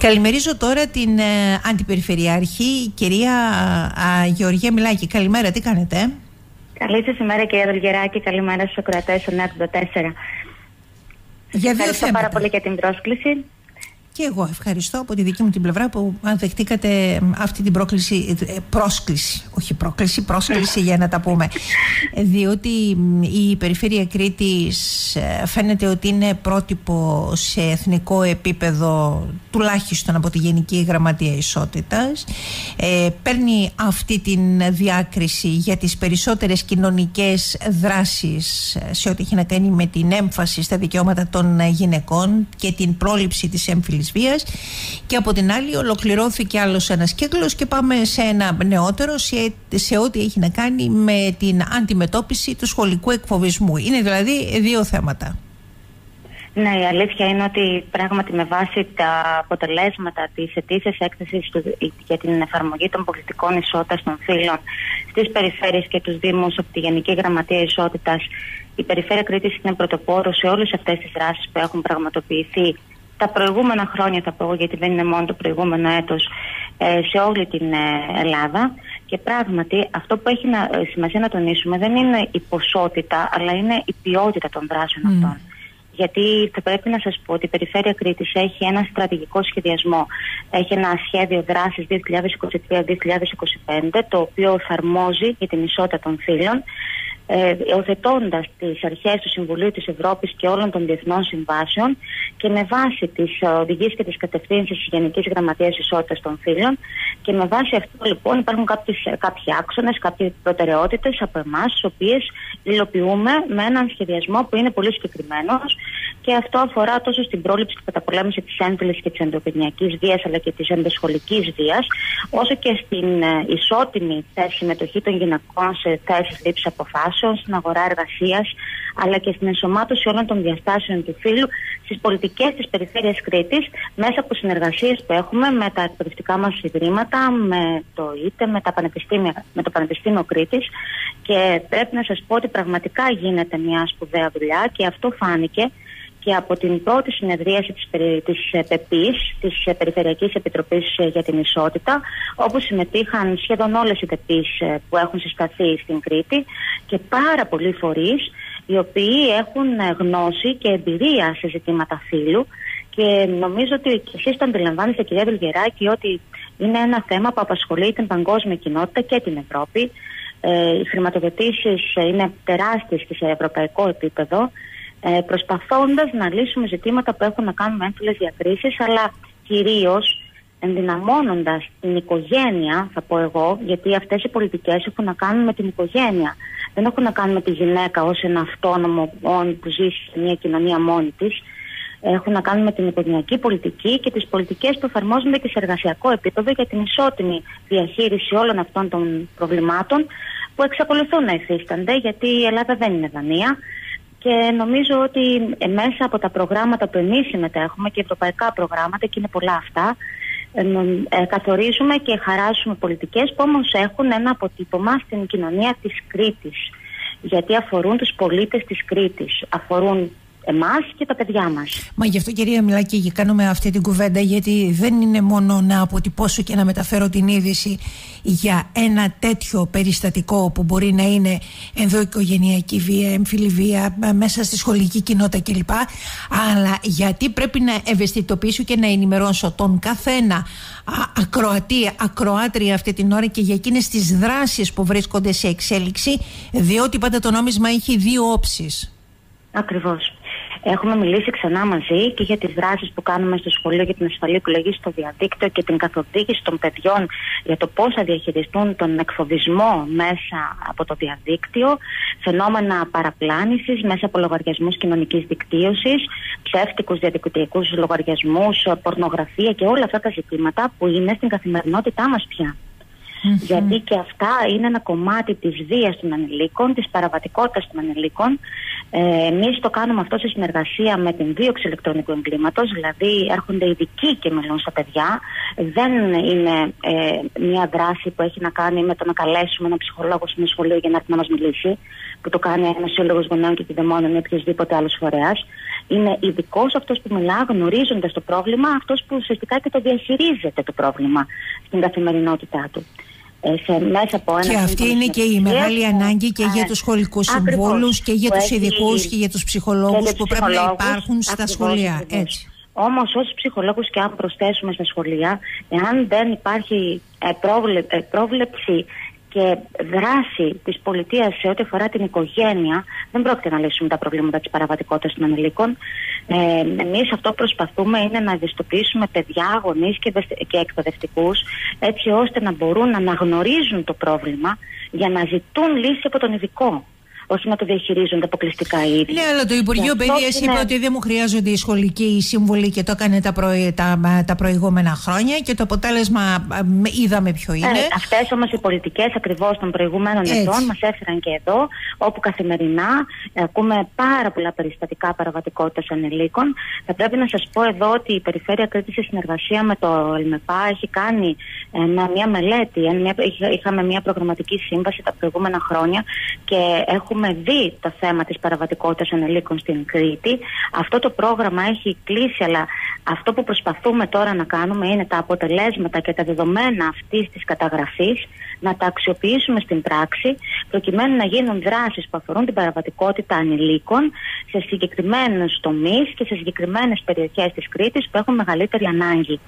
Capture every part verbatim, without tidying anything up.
Καλημερίζω τώρα την ε, Αντιπεριφερειάρχη, κυρία ε, Γεωργία Μιλάκη. Καλημέρα, τι κάνετε? Καλή σας ημέρα, κυρία Δολγεράκη. Καλημέρα στους ακροατές του ογδόντα τέσσερα. Για δύο Ευχαριστώ θέματα. πάρα πολύ για την πρόσκληση. Και εγώ ευχαριστώ από τη δική μου την πλευρά που δεχτήκατε αυτή την πρόκληση, πρόσκληση, όχι πρόκληση, πρόσκληση για να τα πούμε. Διότι η Περιφέρεια Κρήτης φαίνεται ότι είναι πρότυπο σε εθνικό επίπεδο, τουλάχιστον από τη Γενική Γραμματεία Ισότητας. Ε, παίρνει αυτή την διάκριση για τις περισσότερες κοινωνικές δράσεις σε ό,τι έχει να κάνει με την έμφαση στα δικαιώματα των γυναικών και την πρόληψη της έμφυλης βίας, και από την άλλη ολοκληρώθηκε άλλος ένας κύκλος και πάμε σε ένα νεότερο σε, σε ό,τι έχει να κάνει με την αντιμετώπιση του σχολικού εκφοβισμού. Είναι δηλαδή δύο θέματα. Ναι, η αλήθεια είναι ότι πράγματι με βάση τα αποτελέσματα της ετήσιας έκθεσης για την εφαρμογή των πολιτικών ισότητας των φύλων στις περιφέρειες και τους δήμους από τη Γενική Γραμματεία Ισότητας, η Περιφέρεια Κρήτης είναι πρωτοπόρο σε όλες αυτές τις δράσεις που έχουν πραγματοποιηθεί τα προηγούμενα χρόνια, θα πω, γιατί δεν είναι μόνο το προηγούμενο έτος, σε όλη την Ελλάδα. Και πράγματι αυτό που έχει να, σημασία να τονίσουμε δεν είναι η ποσότητα, αλλά είναι η ποιότητα των δράσεων mm. αυτών. Γιατί θα πρέπει να σας πω ότι η Περιφέρεια Κρήτης έχει ένα στρατηγικό σχεδιασμό. Έχει ένα σχέδιο δράσης δύο χιλιάδες είκοσι τρία με δύο χιλιάδες είκοσι πέντε, το οποίο εφαρμόζει για την ισότητα των φύλων, υιοθετώντας τις αρχές του Συμβουλίου της Ευρώπης και όλων των διεθνών συμβάσεων, και με βάση τις οδηγίες και τις κατευθύνσεις της Γενικής Γραμματείας Ισότητας των Φύλων. Και με βάση αυτό λοιπόν υπάρχουν κάποιες, κάποιοι άξονες, κάποιες προτεραιότητες από εμάς, τις οποίες υλοποιούμε με έναν σχεδιασμό που είναι πολύ συγκεκριμένος, και αυτό αφορά τόσο στην πρόληψη και καταπολέμηση της έμφυλης και της ενδοοικογενειακής βίας, αλλά και της ενδοσχολικής βίας, όσο και στην ισότιμη συμμετοχή των γυναικών σε θέσεις λήψης αποφάσεων, στην αγορά εργασίας, αλλά και στην ενσωμάτωση όλων των διαστάσεων του φύλου στις πολιτικές της Περιφέρειας Κρήτης, μέσα από συνεργασίες που έχουμε με τα εκπαιδευτικά μας ιδρύματα, με το ΙΤΕ, με, τα πανεπιστήμια, με το Πανεπιστήμιο Κρήτης. Και πρέπει να σας πω ότι πραγματικά γίνεται μια σπουδαία δουλειά, και αυτό φάνηκε και από την πρώτη συνεδρίαση της, της ΠΕΠΗΣ, της Περιφερειακής Επιτροπής για την Ισότητα, όπου συμμετείχαν σχεδόν όλες οι ΠΕΠΗΣ που έχουν συσταθεί στην Κρήτη και πάρα πολλοί φορείς, οι οποίοι έχουν γνώση και εμπειρία σε ζητήματα φύλου. Και νομίζω ότι και εσείς το αντιλαμβάνεστε, κυρία Δολγεράκη, ότι είναι ένα θέμα που απασχολεί την παγκόσμια κοινότητα και την Ευρώπη. Ε, οι χρηματοδοτήσεις είναι τεράστιες και σε ευρωπαϊκό επίπεδο, ε, προσπαθώντας να λύσουμε ζητήματα που έχουν να κάνουν με έμφυλες διακρίσεις, αλλά κυρίως ενδυναμώνοντας την οικογένεια, θα πω εγώ, γιατί αυτές οι πολιτικές έχουν να κάνουν με την οικογένεια. Δεν έχουν να κάνουν με τη γυναίκα ως ένα αυτόνομο που ζει σε μια κοινωνία μόνη της. Έχουν να κάνουν με την οικογενειακή πολιτική και τις πολιτικές που εφαρμόζονται και σε εργασιακό επίπεδο για την ισότιμη διαχείριση όλων αυτών των προβλημάτων που εξακολουθούν να υφίστανται, γιατί η Ελλάδα δεν είναι Δανία. Και νομίζω ότι μέσα από τα προγράμματα που εμείς συμμετέχουμε, και ευρωπαϊκά προγράμματα, και είναι πολλά αυτά, ε, καθορίζουμε και χαράσουμε πολιτικές που όμως έχουν ένα αποτύπωμα στην κοινωνία της Κρήτης. Γιατί αφορούν τους πολίτες της Κρήτης, αφορούν εμάς και τα παιδιά μας. Μα γι' αυτό, κυρία Μιλάκη, κάνουμε αυτή την κουβέντα, γιατί δεν είναι μόνο να αποτυπώσω και να μεταφέρω την είδηση για ένα τέτοιο περιστατικό που μπορεί να είναι ενδοοικογενειακή βία, έμφυλη βία, μέσα στη σχολική κοινότητα κλπ. Αλλά γιατί πρέπει να ευαισθητοποιήσω και να ενημερώσω τον καθένα ακροατή, ακροάτρια αυτή την ώρα, και για εκείνες τις δράσεις που βρίσκονται σε εξέλιξη, διότι πάντα το νόμισμα έχει δύο όψεις. Ακριβώς. Έχουμε μιλήσει ξανά μαζί και για τις δράσεις που κάνουμε στο σχολείο για την ασφαλή επιλογή στο διαδίκτυο και την καθοδήγηση των παιδιών για το πώς θα διαχειριστούν τον εκφοβισμό μέσα από το διαδίκτυο, φαινόμενα παραπλάνησης μέσα από λογαριασμούς κοινωνικής δικτύωσης, ψεύτικους διαδικτυακούς λογαριασμούς, πορνογραφία και όλα αυτά τα ζητήματα που είναι στην καθημερινότητά μας πια. Mm-hmm. Γιατί και αυτά είναι ένα κομμάτι της βίας των ανηλίκων, της παραβατικότητας των ανηλίκων. Ε, εμείς το κάνουμε αυτό σε συνεργασία με την δίωξη ηλεκτρονικού εγκλήματος, δηλαδή έρχονται ειδικοί και μιλούν στα παιδιά. Δεν είναι ε, μια δράση που έχει να κάνει με το να καλέσουμε ένα ψυχολόγο σε ένα σχολείο για να έρθει να μας μιλήσει, που το κάνει ένας σύλλογος γονέων και κυδεμόνων ή οποιοδήποτε άλλος φορέας. Είναι ειδικός αυτός που μιλά, γνωρίζοντας το πρόβλημα, αυτός που ουσιαστικά και το διαχειρίζεται το πρόβλημα στην καθημερινότητά του. Σε, μέσα από ένα και αυτή είναι και η μεγάλη ανάγκη και ε, για τους σχολικούς συμβούλους και για τους ειδικούς και για τους ψυχολόγους που πρέπει να υπάρχουν στα ακριβώς, σχολεία. Ακριβώς. Έτσι. Όμως όσους ψυχολόγους και αν προσθέσουμε στα σχολεία, εάν δεν υπάρχει ε, πρόβλε, ε, πρόβλεψη και δράση της πολιτείας σε ό,τι αφορά την οικογένεια, δεν πρόκειται να λύσουμε τα προβλήματα της παραβατικότητας των ανηλίκων. Ε, εμείς αυτό που προσπαθούμε είναι να ευαισθητοποιήσουμε παιδιά, γονείς και, και εκπαιδευτικούς, έτσι ώστε να μπορούν να αναγνωρίζουν το πρόβλημα για να ζητούν λύση από τον ειδικό. Όχι να το διαχειρίζονται αποκλειστικά οι ίδιοι. Ναι, αλλά το Υπουργείο Παιδείας είπε ότι δεν μου χρειάζονται οι σχολικοί σύμβουλοι και το έκανε τα, προ... τα... τα προηγούμενα χρόνια και το αποτέλεσμα είδαμε ποιο είναι. Ε, αυτές όμως οι πολιτικές ακριβώς των προηγούμενων Έτσι. ετών μας έφεραν και εδώ, όπου καθημερινά ακούμε πάρα πολλά περιστατικά παραβατικότητας ανηλίκων. Θα πρέπει να σας πω εδώ ότι η Περιφέρεια Κρήτης σε συνεργασία με το ΕΛΜΕΠΑ έχει κάνει ε, μια μελέτη. Ε, μια... Είχαμε μια προγραμματική σύμβαση τα προηγούμενα χρόνια και έχουμε Έχουμε δει το θέμα της παραβατικότητας ανηλίκων στην Κρήτη. Αυτό το πρόγραμμα έχει κλείσει, αλλά αυτό που προσπαθούμε τώρα να κάνουμε είναι τα αποτελέσματα και τα δεδομένα αυτής της καταγραφής να τα αξιοποιήσουμε στην πράξη, προκειμένου να γίνουν δράσεις που αφορούν την παραβατικότητα ανηλίκων σε συγκεκριμένους τομείς και σε συγκεκριμένες περιοχές της Κρήτης που έχουν μεγαλύτερη ανάγκη.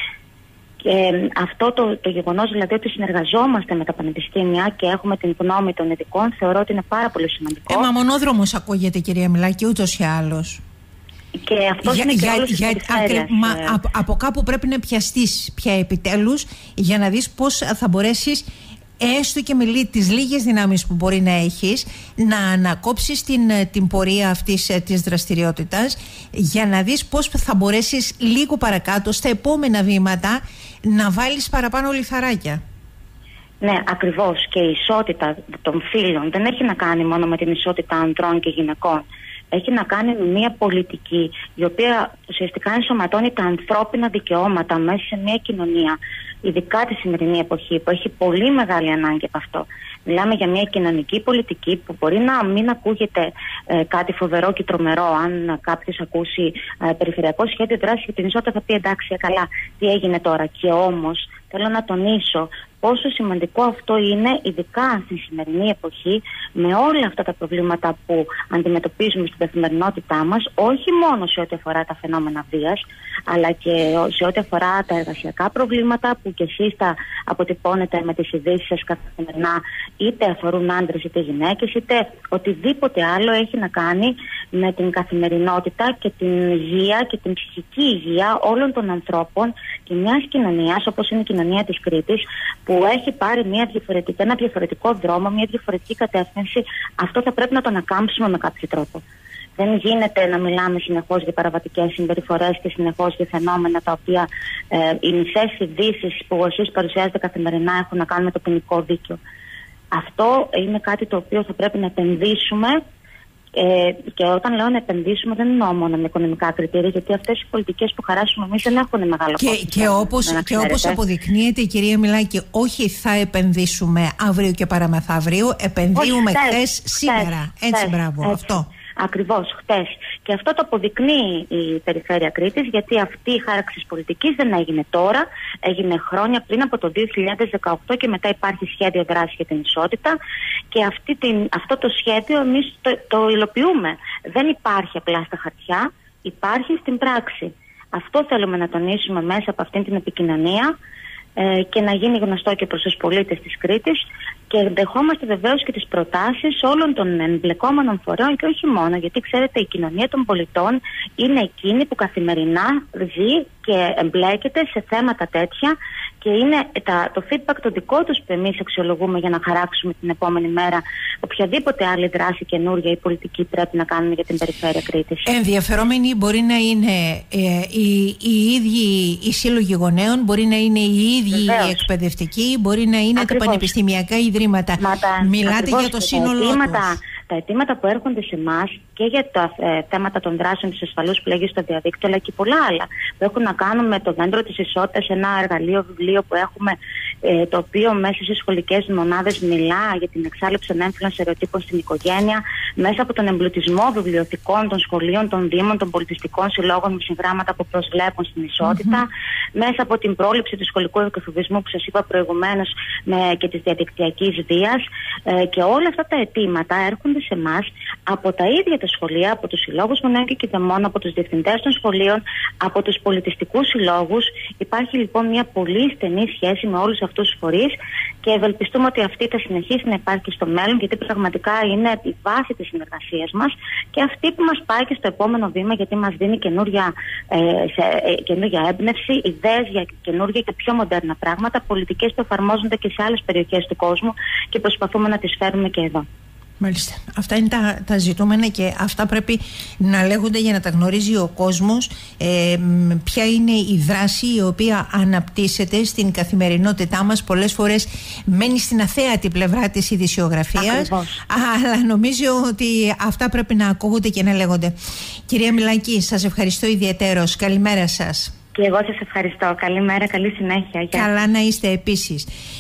Και αυτό το, το γεγονός δηλαδή ότι συνεργαζόμαστε με τα πανεπιστήμια και έχουμε την γνώμη των ειδικών, θεωρώ ότι είναι πάρα πολύ σημαντικό. Ε, μα μονόδρομος ακούγεται, κυρία Μιλάκη, ούτως ή άλλως. Και αυτό είναι και όλες τις περιφέρειες. Μα από, από κάπου πρέπει να πιαστείς πια επιτέλους για να δεις πώς θα μπορέσεις, έστω και με τις λίγες δυνάμεις που μπορεί να έχεις, να ανακόψεις την, την πορεία αυτής της δραστηριότητας, για να δεις πώς θα μπορέσεις λίγο παρακάτω στα επόμενα βήματα να βάλεις παραπάνω λιθαράκια. Ναι, ακριβώς. Και η ισότητα των φύλων δεν έχει να κάνει μόνο με την ισότητα ανδρών και γυναικών. Έχει να κάνει με μια πολιτική η οποία ουσιαστικά ενσωματώνει τα ανθρώπινα δικαιώματα μέσα σε μια κοινωνία, ειδικά τη σημερινή εποχή που έχει πολύ μεγάλη ανάγκη από αυτό. Μιλάμε για μια κοινωνική πολιτική που μπορεί να μην ακούγεται ε, κάτι φοβερό και τρομερό. Αν κάποιος ακούσει ε, περιφερειακό σχέδιο δράσης για την ισότητα θα πει εντάξει, καλά, τι έγινε τώρα. Και όμως θέλω να τονίσω πόσο σημαντικό αυτό είναι, ειδικά στη σημερινή εποχή, με όλα αυτά τα προβλήματα που αντιμετωπίζουμε στην καθημερινότητά μας, όχι μόνο σε ό,τι αφορά τα φαινόμενα βίας, αλλά και σε ό,τι αφορά τα εργασιακά προβλήματα που και εσείς τα αποτυπώνετε με τις ειδήσεις σας καθημερινά, είτε αφορούν άντρες είτε γυναίκες, είτε οτιδήποτε άλλο έχει να κάνει με την καθημερινότητα και την υγεία και την ψυχική υγεία όλων των ανθρώπων και μιας κοινωνίας όπως είναι η κοινωνία της Κρήτης, που έχει πάρει μια διαφορετική, ένα διαφορετικό δρόμο, μια διαφορετική κατεύθυνση. Αυτό θα πρέπει να το ανακάμψουμε με κάποιο τρόπο. Δεν γίνεται να μιλάμε συνεχώς για παραβατικές συμπεριφορές και συνεχώς για φαινόμενα τα οποία ε, οι μισές ειδήσεις που εσείς παρουσιάζετε καθημερινά έχουν να κάνουν με το ποινικό δίκαιο. Αυτό είναι κάτι το οποίο θα πρέπει να επενδύσουμε. Ε, και όταν λέω να επενδύσουμε, δεν εννοώ μόνο με οικονομικά κριτήρια, γιατί αυτές οι πολιτικές που χαράσουμε εμείς δεν έχουν μεγάλο κόστος. Και, και, όπως, και όπως αποδεικνύεται, η κυρία Μιλάκη, όχι θα επενδύσουμε αύριο και παραμεθαύριο, επενδύουμε χθες, σήμερα. Έτσι, χτες, μπράβο, έτσι. Αυτό. Ακριβώς, χτες. Και αυτό το αποδεικνύει η Περιφέρεια Κρήτης, γιατί αυτή η χάραξη της πολιτικής δεν έγινε τώρα, έγινε χρόνια πριν από το δύο χιλιάδες δεκαοκτώ και μετά υπάρχει σχέδιο δράσης για την ισότητα και αυτή την, αυτό το σχέδιο εμείς το, το υλοποιούμε. Δεν υπάρχει απλά στα χαρτιά, υπάρχει στην πράξη. Αυτό θέλουμε να τονίσουμε μέσα από αυτή την επικοινωνία ε, και να γίνει γνωστό και προς τους πολίτες της Κρήτης. Και δεχόμαστε βεβαίως και τις προτάσεις όλων των εμπλεκόμενων φορέων και όχι μόνο, γιατί ξέρετε η κοινωνία των πολιτών είναι εκείνη που καθημερινά ζει και εμπλέκεται σε θέματα τέτοια και είναι τα, το feedback το δικό τους που εμείς αξιολογούμε για να χαράξουμε την επόμενη μέρα οποιαδήποτε άλλη δράση καινούργια ή πολιτική πρέπει να κάνουμε για την περιφέρεια Κρήτης. Ενδιαφερόμενοι μπορεί να είναι ε, οι, οι ίδιοι οι σύλλογοι γονέων, μπορεί να είναι οι ίδιοι Βεβαίως. οι εκπαιδευτικοί, μπορεί να είναι Ακριβώς. τα πανεπιστημιακά ιδρύματα. Μα τα, Μιλάτε Ακριβώς, για το σύνολό τους. Τα αιτήματα που έρχονται σε εμάς και για τα ε, θέματα των δράσεων της ασφαλούς που λέγει στο διαδίκτυο, αλλά και πολλά άλλα που έχουν να κάνουν με το δέντρο της ισότητας, ένα εργαλείο, βιβλίο που έχουμε, ε, το οποίο μέσα στις σχολικές μονάδες μιλά για την εξάλληψη των έμφυλων στερεοτύπων στην οικογένεια, μέσα από τον εμπλουτισμό βιβλιοθηκών των σχολείων, των δήμων, των πολιτιστικών συλλόγων με συγγράμματα που προσβλέπουν στην ισότητα, mm-hmm. μέσα από την πρόληψη του σχολικού εκφοβισμού που σας είπα προηγουμένως και της διαδικτυακής βίας, ε, και όλα αυτά τα αιτήματα έρχονται σε εμάς από τα ίδια τα σχολεία, από τους συλλόγους γονέων και κηδεμόνων, από τους διευθυντές των σχολείων, από τους πολιτιστικούς συλλόγους. Υπάρχει λοιπόν μια πολύ στενή σχέση με όλους αυτούς τους φορείς και ευελπιστούμε ότι αυτή θα συνεχίσει να υπάρχει στο μέλλον, γιατί πραγματικά είναι η βάση της συνεργασίας μας και αυτή που μας πάει και στο επόμενο βήμα, γιατί μας δίνει καινούργια, ε, σε, ε, καινούργια έμπνευση, ιδέες για καινούργια και πιο μοντέρνα πράγματα, πολιτικές που εφαρμόζονται και σε άλλες περιοχές του κόσμου και προσπαθούμε να τις φέρουμε και εδώ. Μάλιστα. Αυτά είναι τα, τα ζητούμενα και αυτά πρέπει να λέγονται για να τα γνωρίζει ο κόσμος. Ε, ποια είναι η δράση η οποία αναπτύσσεται στην καθημερινότητά μας. Πολλές φορές μένει στην αθέατη πλευρά της ειδησιογραφίας, αλλά νομίζω ότι αυτά πρέπει να ακούγονται και να λέγονται. Κυρία Μιλάκη, σας ευχαριστώ ιδιαιτέρως. Καλημέρα σας. Και εγώ σας ευχαριστώ. Καλημέρα, καλή συνέχεια. Καλά να είστε επίσης.